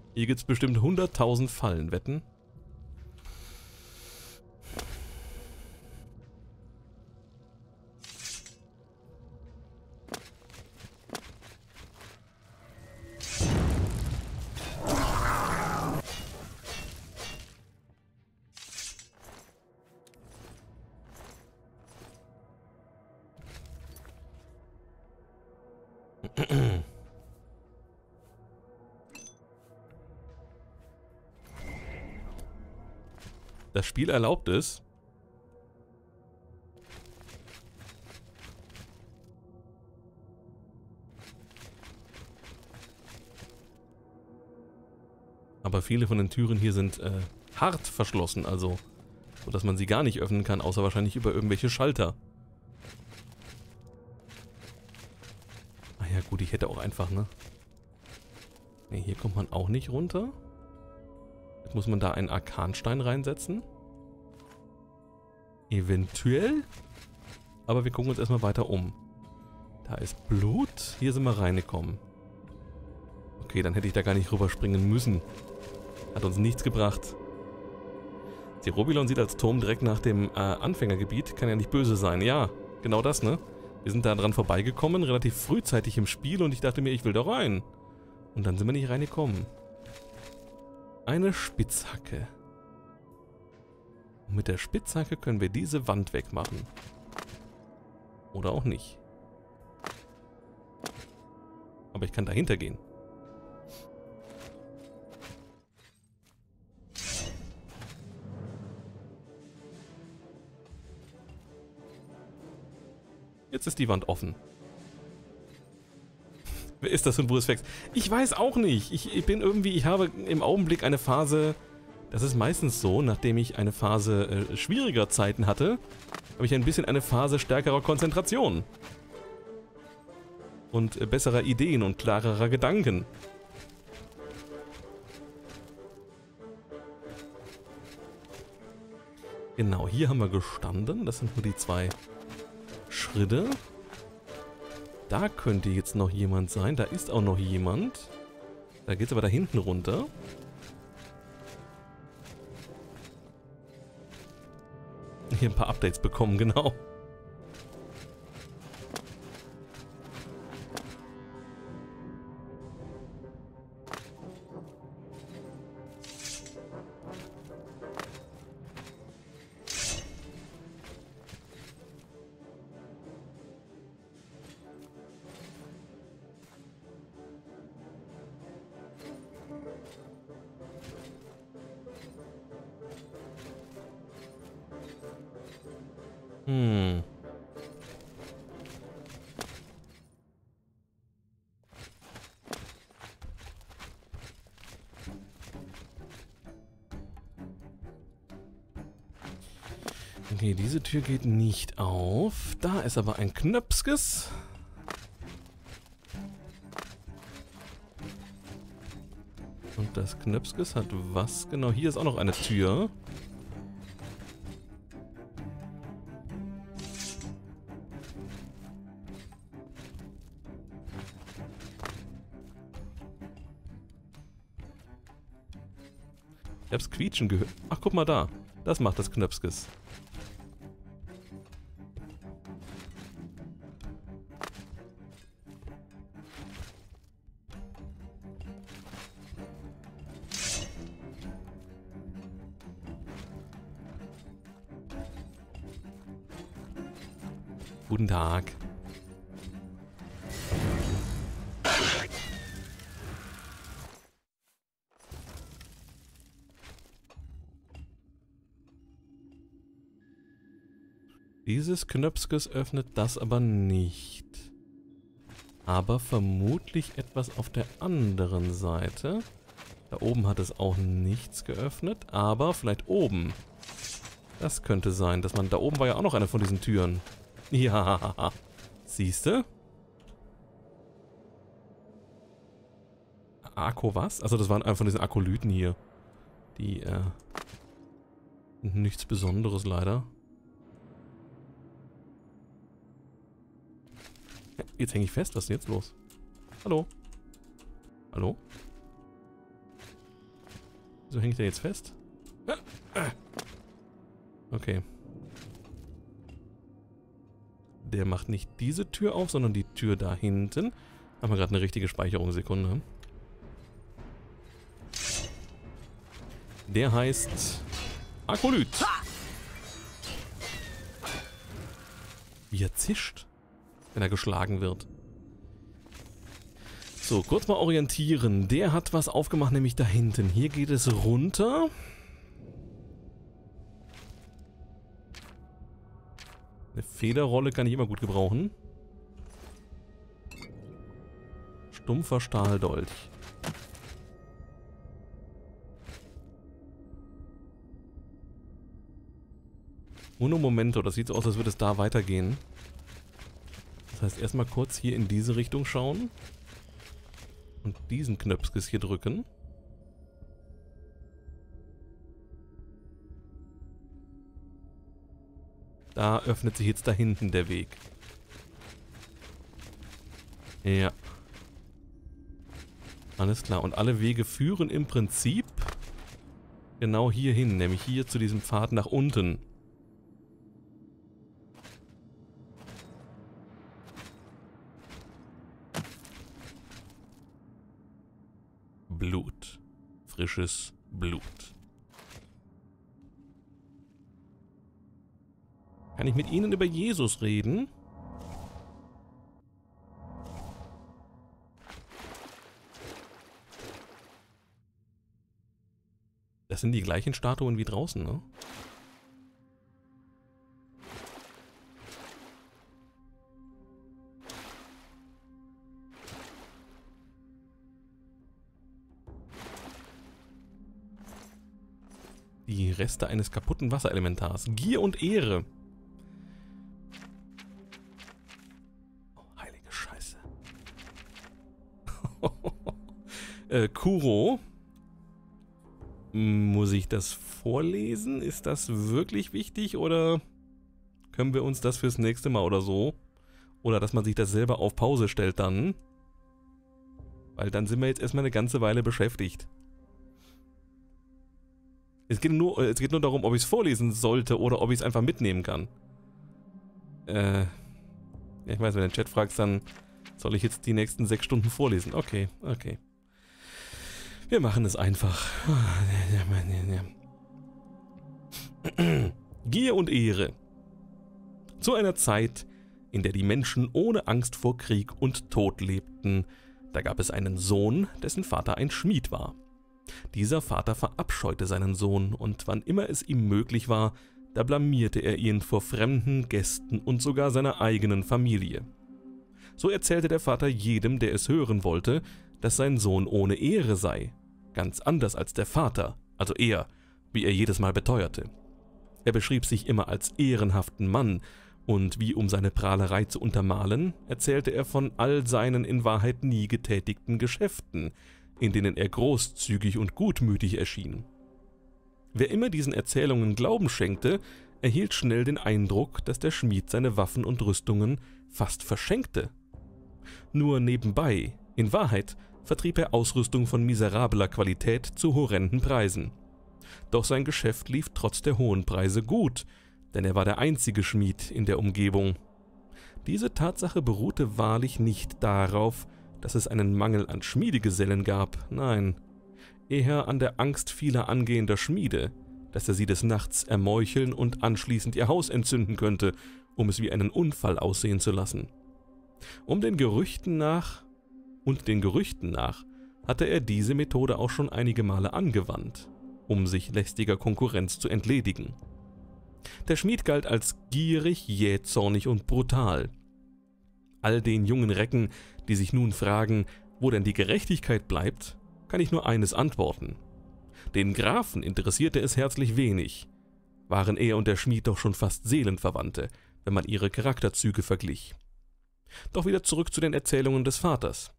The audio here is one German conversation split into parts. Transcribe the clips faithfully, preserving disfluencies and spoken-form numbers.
Hier gibt es bestimmt hunderttausend Fallen, wetten? Das Spiel erlaubt es. Aber viele von den Türen hier sind äh, hart verschlossen, also so dass man sie gar nicht öffnen kann, außer wahrscheinlich über irgendwelche Schalter. Ah ja gut, ich hätte auch einfach, ne? Ne, hier kommt man auch nicht runter. Jetzt muss man da einen Arkanstein reinsetzen. Eventuell. Aber wir gucken uns erstmal weiter um. Da ist Blut. Hier sind wir reingekommen. Okay, dann hätte ich da gar nicht rüberspringen müssen. Hat uns nichts gebracht. Zerobilon sieht als Turm direkt nach dem äh, Anfängergebiet. Kann ja nicht böse sein. Ja, genau das, ne? Wir sind da dran vorbeigekommen, relativ frühzeitig im Spiel und ich dachte mir, ich will da rein. Und dann sind wir nicht reingekommen. Eine Spitzhacke. Und mit der Spitzhacke können wir diese Wand wegmachen. Oder auch nicht. Aber ich kann dahinter gehen. Jetzt ist die Wand offen. Wer ist das und wo ist Vex? Ich weiß auch nicht. Ich, ich bin irgendwie, ich habe im Augenblick eine Phase, das ist meistens so, nachdem ich eine Phase äh, schwieriger Zeiten hatte, habe ich ein bisschen eine Phase stärkerer Konzentration. Und äh, besserer Ideen und klarerer Gedanken. Genau, hier haben wir gestanden. Das sind nur die zwei Schritte. Da könnte jetzt noch jemand sein. Da ist auch noch jemand. Da geht es aber da hinten runter. Hier ein paar Updates bekommen, genau. Hm. Okay, diese Tür geht nicht auf. Da ist aber ein Knöpskes. Und das Knöpskes hat was? Genau, hier ist auch noch eine Tür. Ich hab's quietschen gehört. Ach, guck mal da. Das macht das Knöpskes. Guten Tag. Dieses Knöpskes öffnet das aber nicht. Aber vermutlich etwas auf der anderen Seite. Da oben hat es auch nichts geöffnet, aber vielleicht oben. Das könnte sein, dass man... Da oben war ja auch noch eine von diesen Türen. Ja, siehste? Akku was? Also das waren einfach von diesen Akolyten hier. Die, äh... nichts Besonderes leider. Jetzt hänge ich fest, was ist denn jetzt los? Hallo? Hallo? Wieso hängt der jetzt fest? Okay. Der macht nicht diese Tür auf, sondern die Tür da hinten. Haben wir gerade eine richtige Speicherung. Sekunde. Der heißt Akolyt. Wie er zischt, wenn er geschlagen wird. So, kurz mal orientieren. Der hat was aufgemacht, nämlich da hinten. Hier geht es runter. Eine Federrolle kann ich immer gut gebrauchen. Stumpfer Stahldolch. Uno momento, das sieht so aus, als würde es da weitergehen. Das heißt, erstmal kurz hier in diese Richtung schauen. Und diesen Knöpskis hier drücken. Da öffnet sich jetzt da hinten der Weg. Ja. Alles klar. Und alle Wege führen im Prinzip genau hier hin, nämlich hier zu diesem Pfad nach unten. Blut. Frisches Blut. Kann ich mit Ihnen über Jesus reden? Das sind die gleichen Statuen wie draußen, ne? Die Reste eines kaputten Wasserelementars. Gier und Ehre. Oh, heilige Scheiße. äh, Kuro. Muss ich das vorlesen? Ist das wirklich wichtig oder können wir uns das fürs nächste Mal oder so? Oder dass man sich das selber auf Pause stellt dann? Weil dann sind wir jetzt erstmal eine ganze Weile beschäftigt. Es geht nur, es geht nur darum, ob ich es vorlesen sollte oder ob ich es einfach mitnehmen kann. Äh, ja, ich weiß, wenn du den Chat fragst, dann soll ich jetzt die nächsten sechs Stunden vorlesen. Okay, okay. Wir machen es einfach. Gier und Ehre. Zu einer Zeit, in der die Menschen ohne Angst vor Krieg und Tod lebten, da gab es einen Sohn, dessen Vater ein Schmied war. Dieser Vater verabscheute seinen Sohn, und wann immer es ihm möglich war, da blamierte er ihn vor fremden Gästen und sogar seiner eigenen Familie. So erzählte der Vater jedem, der es hören wollte, dass sein Sohn ohne Ehre sei, ganz anders als der Vater, also er, wie er jedes Mal beteuerte. Er beschrieb sich immer als ehrenhaften Mann, und wie um seine Prahlerei zu untermalen, erzählte er von all seinen in Wahrheit nie getätigten Geschäften, in denen er großzügig und gutmütig erschien. Wer immer diesen Erzählungen Glauben schenkte, erhielt schnell den Eindruck, dass der Schmied seine Waffen und Rüstungen fast verschenkte. Nur nebenbei, in Wahrheit, vertrieb er Ausrüstung von miserabler Qualität zu horrenden Preisen. Doch sein Geschäft lief trotz der hohen Preise gut, denn er war der einzige Schmied in der Umgebung. Diese Tatsache beruhte wahrlich nicht darauf, dass es einen Mangel an Schmiedegesellen gab, nein, eher an der Angst vieler angehender Schmiede, dass er sie des Nachts ermeucheln und anschließend ihr Haus entzünden könnte, um es wie einen Unfall aussehen zu lassen. Um den Gerüchten nach und den Gerüchten nach hatte er diese Methode auch schon einige Male angewandt, um sich lästiger Konkurrenz zu entledigen. Der Schmied galt als gierig, jähzornig und brutal. All den jungen Recken, die sich nun fragen, wo denn die Gerechtigkeit bleibt, kann ich nur eines antworten. Den Grafen interessierte es herzlich wenig, waren er und der Schmied doch schon fast Seelenverwandte, wenn man ihre Charakterzüge verglich. Doch wieder zurück zu den Erzählungen des Vaters.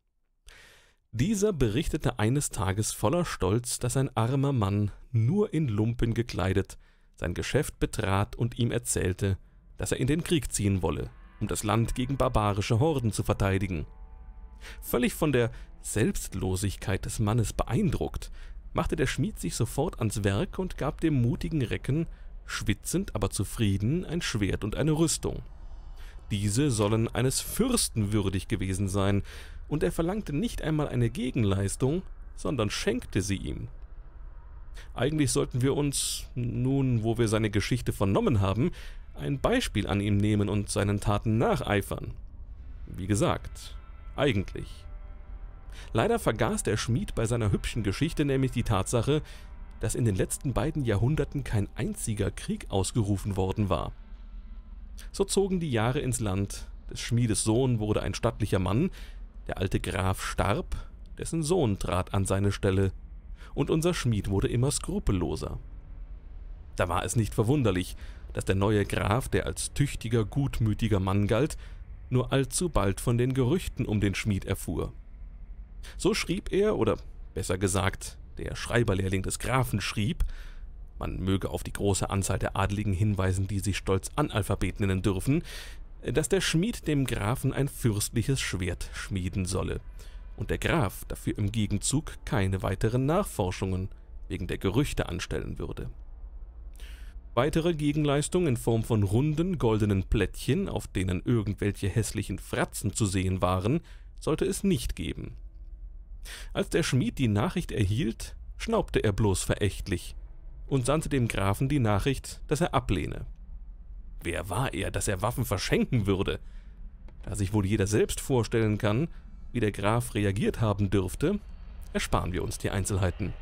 Dieser berichtete eines Tages voller Stolz, dass ein armer Mann, nur in Lumpen gekleidet, sein Geschäft betrat und ihm erzählte, dass er in den Krieg ziehen wolle, um das Land gegen barbarische Horden zu verteidigen. Völlig von der Selbstlosigkeit des Mannes beeindruckt, machte der Schmied sich sofort ans Werk und gab dem mutigen Recken, schwitzend, aber zufrieden, ein Schwert und eine Rüstung. Diese sollen eines Fürsten würdig gewesen sein, und er verlangte nicht einmal eine Gegenleistung, sondern schenkte sie ihm. Eigentlich sollten wir uns, nun wo wir seine Geschichte vernommen haben, ein Beispiel an ihm nehmen und seinen Taten nacheifern. Wie gesagt, eigentlich. Leider vergaß der Schmied bei seiner hübschen Geschichte nämlich die Tatsache, dass in den letzten beiden Jahrhunderten kein einziger Krieg ausgerufen worden war. So zogen die Jahre ins Land, des Schmiedes Sohn wurde ein stattlicher Mann, der alte Graf starb, dessen Sohn trat an seine Stelle, und unser Schmied wurde immer skrupelloser. Da war es nicht verwunderlich, dass der neue Graf, der als tüchtiger, gutmütiger Mann galt, nur allzu bald von den Gerüchten um den Schmied erfuhr. So schrieb er, oder besser gesagt, der Schreiberlehrling des Grafen schrieb, man möge auf die große Anzahl der Adligen hinweisen, die sich stolz Analphabet nennen dürfen, dass der Schmied dem Grafen ein fürstliches Schwert schmieden solle und der Graf dafür im Gegenzug keine weiteren Nachforschungen wegen der Gerüchte anstellen würde. Weitere Gegenleistung in Form von runden, goldenen Plättchen, auf denen irgendwelche hässlichen Fratzen zu sehen waren, sollte es nicht geben. Als der Schmied die Nachricht erhielt, schnaubte er bloß verächtlich und sandte dem Grafen die Nachricht, dass er ablehne. Wer war er, dass er Waffen verschenken würde? Da sich wohl jeder selbst vorstellen kann, wie der Graf reagiert haben dürfte, ersparen wir uns die Einzelheiten.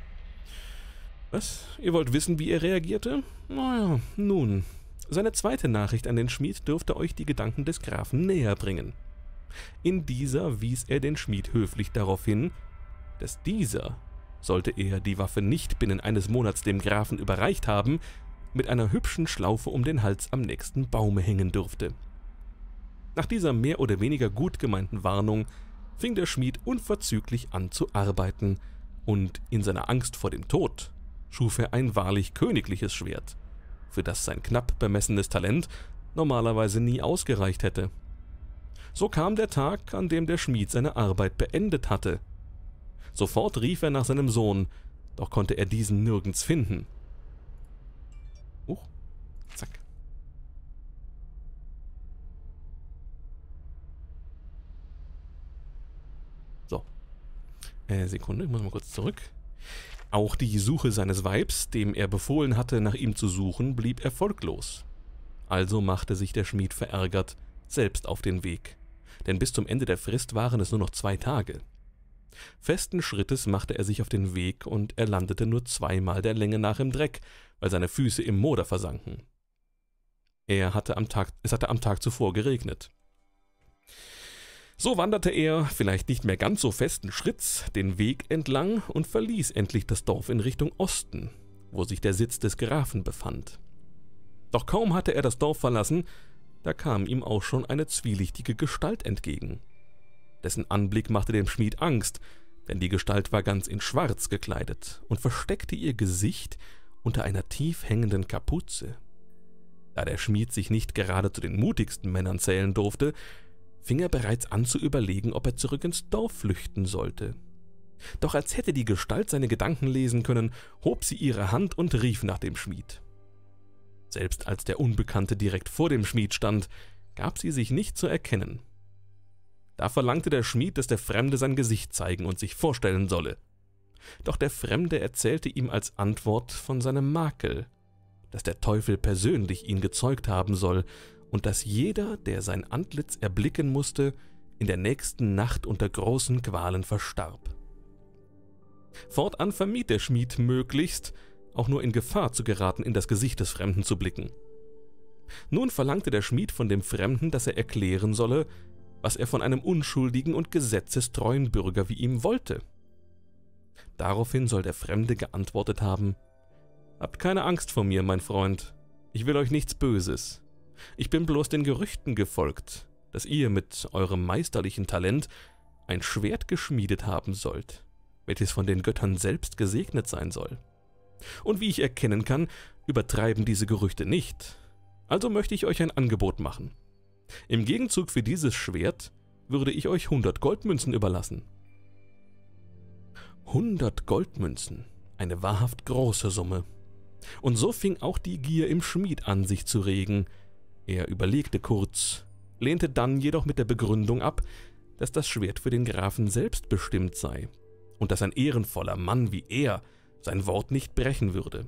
Was? Ihr wollt wissen, wie er reagierte? Naja, nun, seine zweite Nachricht an den Schmied dürfte euch die Gedanken des Grafen näher bringen. In dieser wies er den Schmied höflich darauf hin, dass dieser, sollte er die Waffe nicht binnen eines Monats dem Grafen überreicht haben, mit einer hübschen Schlaufe um den Hals am nächsten Baume hängen dürfte. Nach dieser mehr oder weniger gut gemeinten Warnung fing der Schmied unverzüglich an zu arbeiten, und in seiner Angst vor dem Tod schuf er ein wahrlich königliches Schwert, für das sein knapp bemessenes Talent normalerweise nie ausgereicht hätte. So kam der Tag, an dem der Schmied seine Arbeit beendet hatte. Sofort rief er nach seinem Sohn, doch konnte er diesen nirgends finden. Huch, zack. So. Äh, Sekunde, ich muss mal kurz zurück. Auch die Suche seines Weibs, dem er befohlen hatte, nach ihm zu suchen, blieb erfolglos. Also machte sich der Schmied verärgert selbst auf den Weg, denn bis zum Ende der Frist waren es nur noch zwei Tage. Festen Schrittes machte er sich auf den Weg, und er landete nur zweimal der Länge nach im Dreck, weil seine Füße im Moder versanken. Er hatte am Tag, es hatte am Tag zuvor geregnet. So wanderte er, vielleicht nicht mehr ganz so festen Schritts, den Weg entlang und verließ endlich das Dorf in Richtung Osten, wo sich der Sitz des Grafen befand. Doch kaum hatte er das Dorf verlassen, da kam ihm auch schon eine zwielichtige Gestalt entgegen. Dessen Anblick machte dem Schmied Angst, denn die Gestalt war ganz in Schwarz gekleidet und versteckte ihr Gesicht unter einer tief hängenden Kapuze. Da der Schmied sich nicht gerade zu den mutigsten Männern zählen durfte, fing er bereits an zu überlegen, ob er zurück ins Dorf flüchten sollte. Doch als hätte die Gestalt seine Gedanken lesen können, hob sie ihre Hand und rief nach dem Schmied. Selbst als der Unbekannte direkt vor dem Schmied stand, gab sie sich nicht zu erkennen. Da verlangte der Schmied, dass der Fremde sein Gesicht zeigen und sich vorstellen solle. Doch der Fremde erzählte ihm als Antwort von seinem Makel, dass der Teufel persönlich ihn gezeugt haben soll und dass jeder, der sein Antlitz erblicken musste, in der nächsten Nacht unter großen Qualen verstarb. Fortan vermied der Schmied möglichst, auch nur in Gefahr zu geraten, in das Gesicht des Fremden zu blicken. Nun verlangte der Schmied von dem Fremden, dass er erklären solle, was er von einem unschuldigen und gesetzestreuen Bürger wie ihm wollte. Daraufhin soll der Fremde geantwortet haben: »Habt keine Angst vor mir, mein Freund. Ich will euch nichts Böses. Ich bin bloß den Gerüchten gefolgt, dass ihr mit eurem meisterlichen Talent ein Schwert geschmiedet haben sollt, welches von den Göttern selbst gesegnet sein soll. Und wie ich erkennen kann, übertreiben diese Gerüchte nicht. Also möchte ich euch ein Angebot machen. Im Gegenzug für dieses Schwert würde ich euch hundert Goldmünzen überlassen.« Hundert Goldmünzen, eine wahrhaft große Summe. Und so fing auch die Gier im Schmied an, sich zu regen. Er überlegte kurz, lehnte dann jedoch mit der Begründung ab, dass das Schwert für den Grafen selbst bestimmt sei und dass ein ehrenvoller Mann wie er sein Wort nicht brechen würde.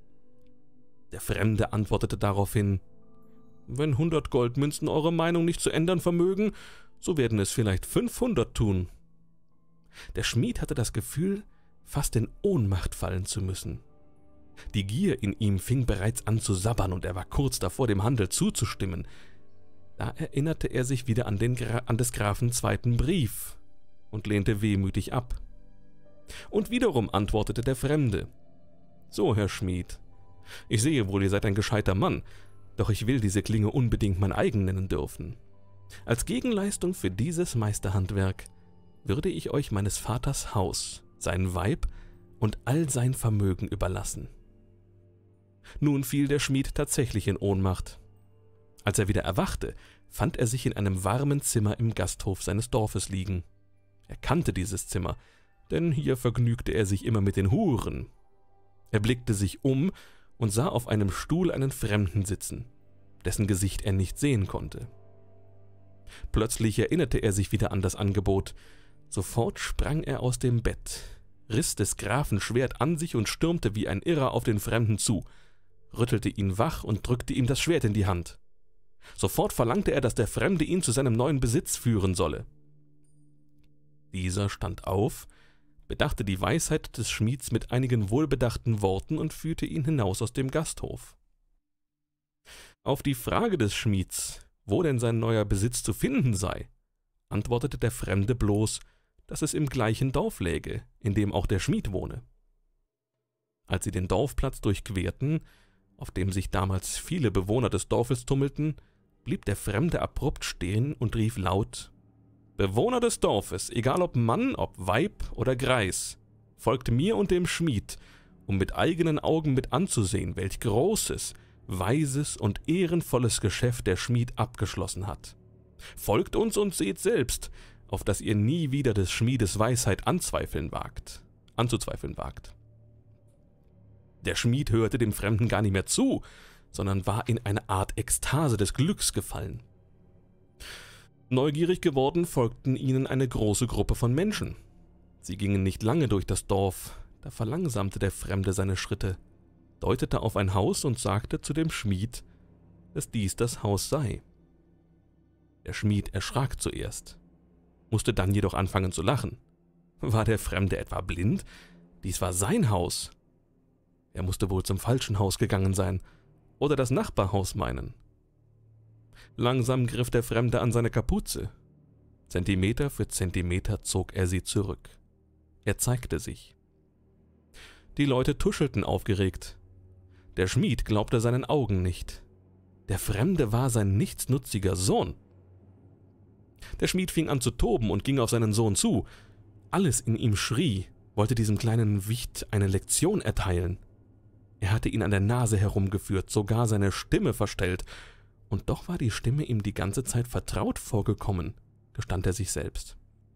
Der Fremde antwortete daraufhin: »Wenn hundert Goldmünzen eure Meinung nicht zu ändern vermögen, so werden es vielleicht fünfhundert tun.« Der Schmied hatte das Gefühl, fast in Ohnmacht fallen zu müssen. Die Gier in ihm fing bereits an zu sabbern und er war kurz davor, dem Handel zuzustimmen. Da erinnerte er sich wieder an, den Gra- an des Grafen zweiten Brief und lehnte wehmütig ab. Und wiederum antwortete der Fremde: »So, Herr Schmied, ich sehe wohl, ihr seid ein gescheiter Mann, doch ich will diese Klinge unbedingt mein eigen nennen dürfen. Als Gegenleistung für dieses Meisterhandwerk würde ich euch meines Vaters Haus, sein Weib und all sein Vermögen überlassen.« Nun fiel der Schmied tatsächlich in Ohnmacht. Als er wieder erwachte, fand er sich in einem warmen Zimmer im Gasthof seines Dorfes liegen. Er kannte dieses Zimmer, denn hier vergnügte er sich immer mit den Huren. Er blickte sich um und sah auf einem Stuhl einen Fremden sitzen, dessen Gesicht er nicht sehen konnte. Plötzlich erinnerte er sich wieder an das Angebot. Sofort sprang er aus dem Bett, riss des Grafen Schwert an sich und stürmte wie ein Irrer auf den Fremden zu, rüttelte ihn wach und drückte ihm das Schwert in die Hand. Sofort verlangte er, dass der Fremde ihn zu seinem neuen Besitz führen solle. Dieser stand auf, bedachte die Weisheit des Schmieds mit einigen wohlbedachten Worten und führte ihn hinaus aus dem Gasthof. Auf die Frage des Schmieds, wo denn sein neuer Besitz zu finden sei, antwortete der Fremde bloß, dass es im gleichen Dorf läge, in dem auch der Schmied wohne. Als sie den Dorfplatz durchquerten, auf dem sich damals viele Bewohner des Dorfes tummelten, blieb der Fremde abrupt stehen und rief laut: »Bewohner des Dorfes, egal ob Mann, ob Weib oder Greis, folgt mir und dem Schmied, um mit eigenen Augen mit anzusehen, welch großes, weises und ehrenvolles Geschäft der Schmied abgeschlossen hat. Folgt uns und seht selbst, auf dass ihr nie wieder des Schmiedes Weisheit anzweifeln wagt, anzuzweifeln wagt.« Der Schmied hörte dem Fremden gar nicht mehr zu, sondern war in eine Art Ekstase des Glücks gefallen. Neugierig geworden, folgten ihnen eine große Gruppe von Menschen. Sie gingen nicht lange durch das Dorf, da verlangsamte der Fremde seine Schritte, deutete auf ein Haus und sagte zu dem Schmied, dass dies das Haus sei. Der Schmied erschrak zuerst, musste dann jedoch anfangen zu lachen. War der Fremde etwa blind? Dies war sein Haus. Er musste wohl zum falschen Haus gegangen sein oder das Nachbarhaus meinen. Langsam griff der Fremde an seine Kapuze. Zentimeter für Zentimeter zog er sie zurück. Er zeigte sich. Die Leute tuschelten aufgeregt. Der Schmied glaubte seinen Augen nicht. Der Fremde war sein nichtsnutziger Sohn. Der Schmied fing an zu toben und ging auf seinen Sohn zu. Alles in ihm schrie, wollte diesem kleinen Wicht eine Lektion erteilen. Er hatte ihn an der Nase herumgeführt, sogar seine Stimme verstellt, und doch war die Stimme ihm die ganze Zeit vertraut vorgekommen, gestand er sich selbst.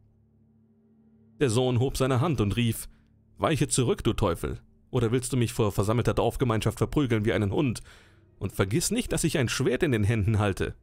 Der Sohn hob seine Hand und rief: »Weiche zurück, du Teufel, oder willst du mich vor versammelter Dorfgemeinschaft verprügeln wie einen Hund? Und vergiss nicht, dass ich ein Schwert in den Händen halte.«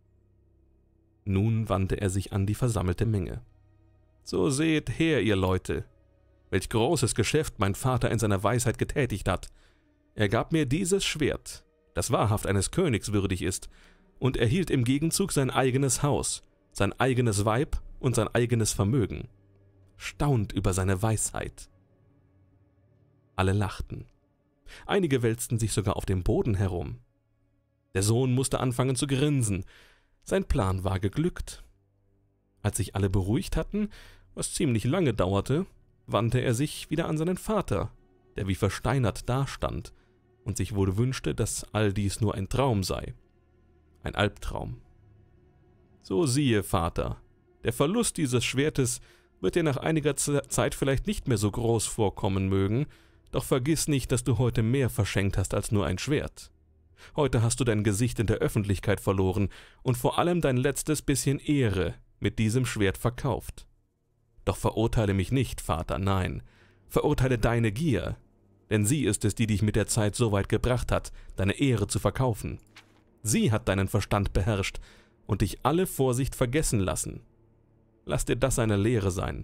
Nun wandte er sich an die versammelte Menge. »So seht her, ihr Leute, welch großes Geschäft mein Vater in seiner Weisheit getätigt hat. Er gab mir dieses Schwert, das wahrhaft eines Königs würdig ist, und erhielt im Gegenzug sein eigenes Haus, sein eigenes Weib und sein eigenes Vermögen. Staunt über seine Weisheit.« Alle lachten. Einige wälzten sich sogar auf dem Boden herum. Der Sohn musste anfangen zu grinsen. Sein Plan war geglückt. Als sich alle beruhigt hatten, was ziemlich lange dauerte, wandte er sich wieder an seinen Vater, der wie versteinert dastand und sich wohl wünschte, dass all dies nur ein Traum sei. Ein Albtraum. »So siehe, Vater, der Verlust dieses Schwertes wird dir nach einiger Zeit vielleicht nicht mehr so groß vorkommen mögen, doch vergiss nicht, dass du heute mehr verschenkt hast als nur ein Schwert. Heute hast du dein Gesicht in der Öffentlichkeit verloren und vor allem dein letztes bisschen Ehre mit diesem Schwert verkauft. Doch verurteile mich nicht, Vater, nein, Verurteile deine Gier, denn sie ist es, die dich mit der Zeit so weit gebracht hat, deine Ehre zu verkaufen. Sie hat deinen Verstand beherrscht und dich alle Vorsicht vergessen lassen. Lass dir das eine Lehre sein.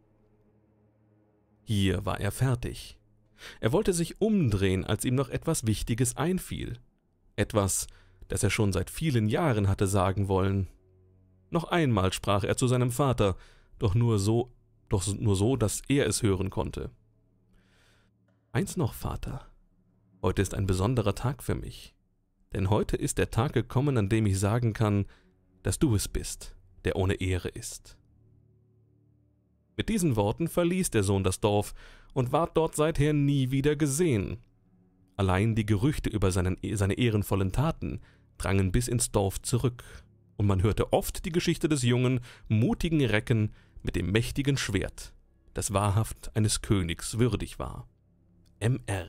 Hier war er fertig. Er wollte sich umdrehen, als ihm noch etwas Wichtiges einfiel. Etwas, das er schon seit vielen Jahren hatte sagen wollen. Noch einmal sprach er zu seinem Vater, doch nur so, doch nur so, dass er es hören konnte. Eins noch, Vater. Heute ist ein besonderer Tag für mich. Denn heute ist der Tag gekommen, an dem ich sagen kann, dass du es bist, der ohne Ehre ist. Mit diesen Worten verließ der Sohn das Dorf und ward dort seither nie wieder gesehen. Allein die Gerüchte über seinen, seine ehrenvollen Taten drangen bis ins Dorf zurück, und man hörte oft die Geschichte des jungen, mutigen Recken mit dem mächtigen Schwert, das wahrhaft eines Königs würdig war. M R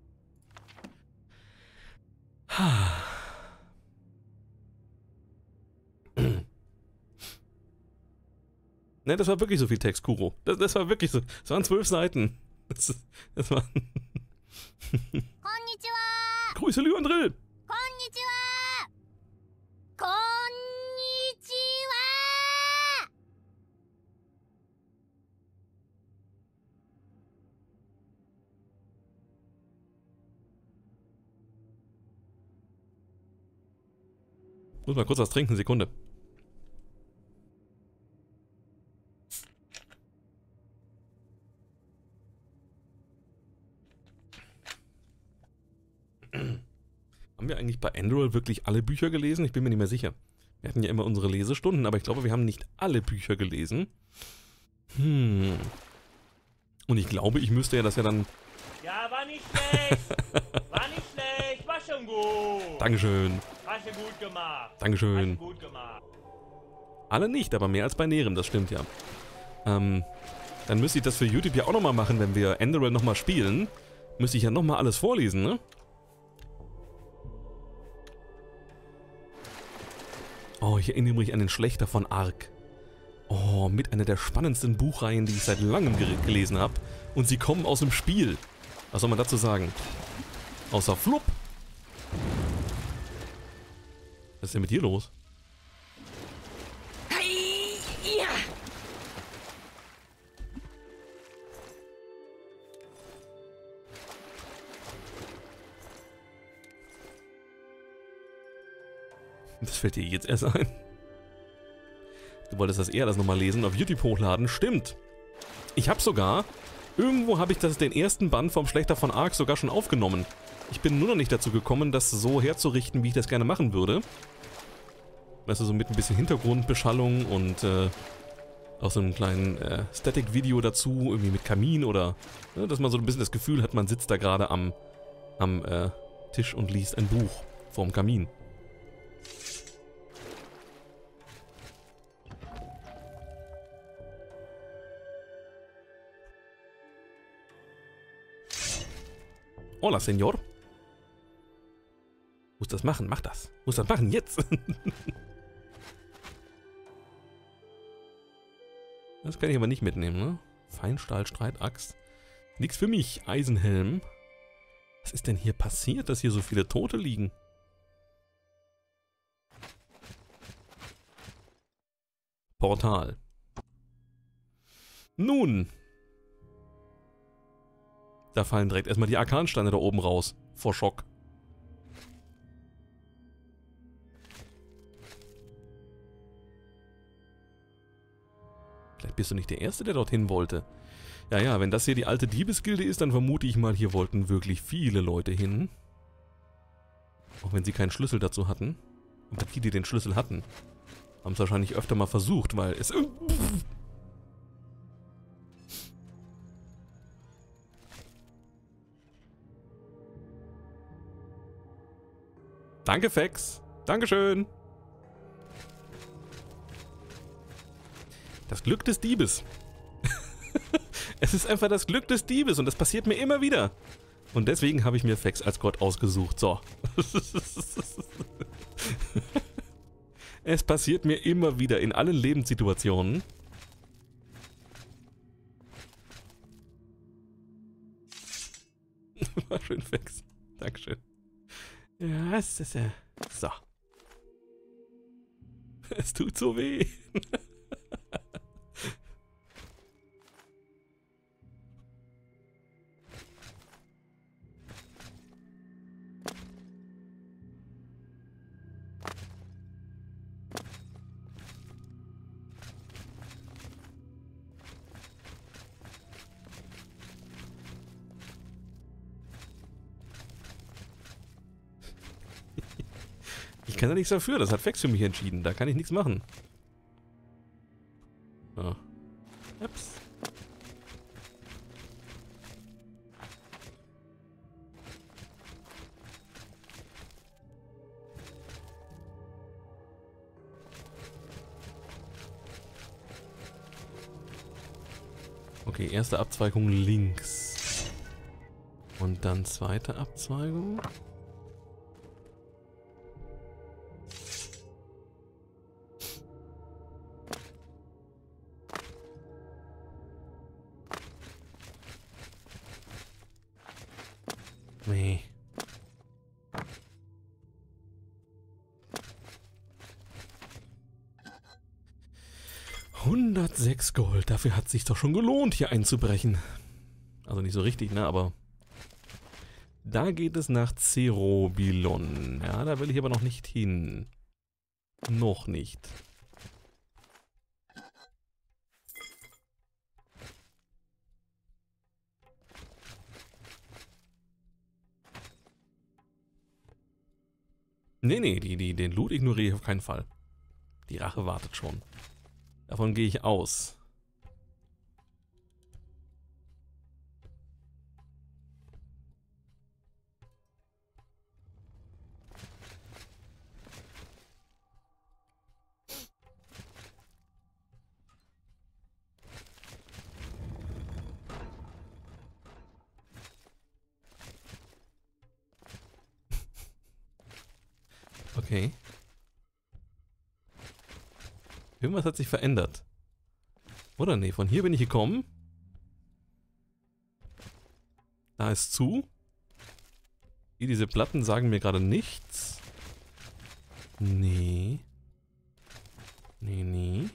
Ne, das war wirklich so viel Text, Kuro. Das, das war wirklich so. Das waren zwölf Seiten. Das, das war. Konnichiwa! Grüße, Lyandrill! Konnichiwa! Konnichiwa! Muss mal kurz was trinken, Sekunde. Haben wir eigentlich bei Enderal wirklich alle Bücher gelesen? Ich bin mir nicht mehr sicher. Wir hatten ja immer unsere Lesestunden, aber ich glaube, wir haben nicht alle Bücher gelesen. Hm. Und ich glaube, ich müsste ja das ja dann... Ja, war nicht schlecht. War nicht schlecht. War schon gut. Dankeschön. Hast du gut gemacht. Dankeschön. Hast du gut gemacht. Alle nicht, aber mehr als bei Nerem, das stimmt ja. Ähm, dann müsste ich das für YouTube ja auch nochmal machen, wenn wir Enderal nochmal spielen. Müsste ich ja nochmal alles vorlesen, ne? Oh, ich erinnere mich an den Schlächter von Ark. Oh, mit einer der spannendsten Buchreihen, die ich seit langem gelesen habe. Und sie kommen aus dem Spiel. Was soll man dazu sagen? Außer Flupp. Was ist denn mit dir los? Das fällt dir jetzt erst ein. Du wolltest das eher das nochmal lesen, auf YouTube hochladen. Stimmt. Ich habe sogar, irgendwo habe ich das, den ersten Band vom Schlächter von Ark sogar schon aufgenommen. Ich bin nur noch nicht dazu gekommen, das so herzurichten, wie ich das gerne machen würde. Weißt du, so mit ein bisschen Hintergrundbeschallung und äh, auch so einem kleinen äh, Static-Video dazu, irgendwie mit Kamin oder, ne, dass man so ein bisschen das Gefühl hat, man sitzt da gerade am, am äh, Tisch und liest ein Buch vorm Kamin. Hola, Senor. Muss das machen, mach das. Muss das machen, jetzt. Das kann ich aber nicht mitnehmen, ne? Feinstahl, Streitaxt. Nix für mich, Eisenhelm. Was ist denn hier passiert, dass hier so viele Tote liegen? Portal. Nun. Da fallen direkt erstmal die Arkansteine da oben raus. Vor Schock. Vielleicht bist du nicht der Erste, der dorthin wollte. Ja, ja, wenn das hier die alte Diebesgilde ist, dann vermute ich mal, hier wollten wirklich viele Leute hin. Auch wenn sie keinen Schlüssel dazu hatten. Aber die, die den Schlüssel hatten, haben es wahrscheinlich öfter mal versucht, weil es... Danke, Fex. Dankeschön. Das Glück des Diebes. Es ist einfach das Glück des Diebes und das passiert mir immer wieder. Und deswegen habe ich mir Fex als Gott ausgesucht. So. Es passiert mir immer wieder in allen Lebenssituationen. War schön fix. Dankeschön. Ja, es ist ja. So. Es tut so weh. Ich kann da nichts dafür, das hat Fex für mich entschieden. Da kann ich nichts machen. Oh. Ups. Okay, erste Abzweigung links. Und dann zweite Abzweigung. Nee. hundertsechs Gold. Dafür hat es sich doch schon gelohnt, hier einzubrechen. Also nicht so richtig, ne? Aber da geht es nach Cerobilon. Ja, da will ich aber noch nicht hin. Noch nicht. Nee, nee, die, die, den Loot ignoriere ich auf keinen Fall. Die Rache wartet schon. Davon gehe ich aus. Okay. Irgendwas hat sich verändert. Oder nee, von hier bin ich gekommen. Da ist zu. Hier, diese Platten sagen mir gerade nichts. Nee. Nee, nee.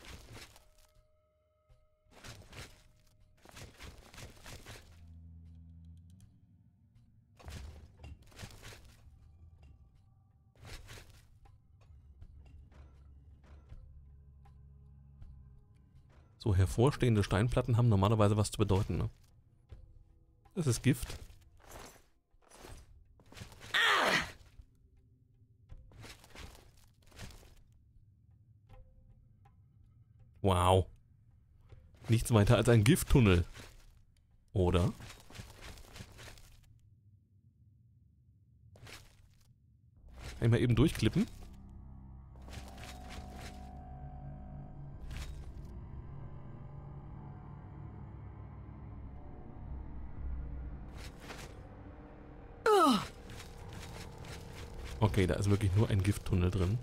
So hervorstehende Steinplatten haben normalerweise was zu bedeuten, ne? Das ist Gift. Wow. Nichts weiter als ein Gifttunnel. Oder? Kann ich mal eben durchklippen? Okay, da ist wirklich nur ein Gifttunnel drin.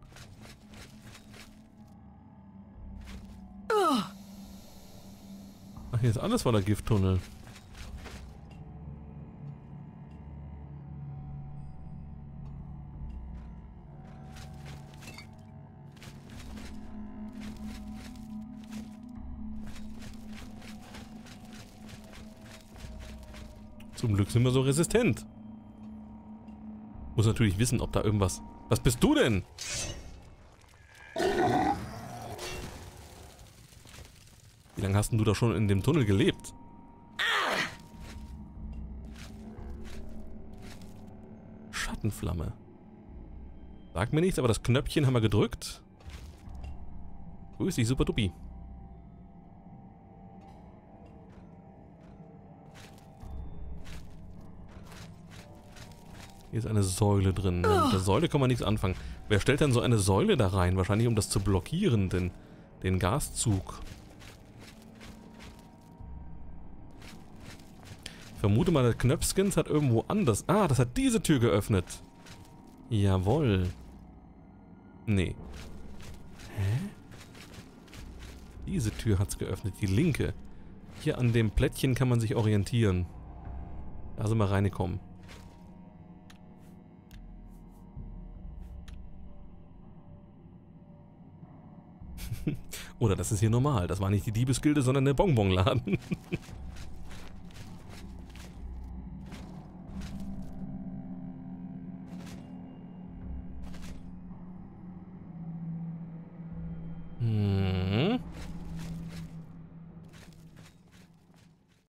Ach, hier ist alles voller Gifttunnel. Zum Glück sind wir so resistent. Muss natürlich wissen, ob da irgendwas... Was bist du denn? Wie lange hast denn du da schon in dem Tunnel gelebt? Schattenflamme. Sag mir nichts, aber das Knöpfchen haben wir gedrückt. Grüß dich, super Dupi. Hier ist eine Säule drin. Mit der Säule kann man nichts anfangen. Wer stellt denn so eine Säule da rein? Wahrscheinlich, um das zu blockieren, den, den Gaszug. Ich vermute mal, der Knöpfskins hat irgendwo anders... Ah, das hat diese Tür geöffnet. Jawohl. Nee. Hä? Diese Tür hat's geöffnet, die linke. Hier an dem Plättchen kann man sich orientieren. Da sind wir reingekommen. Oder das ist hier normal. Das war nicht die Diebesgilde, sondern der Bonbonladen.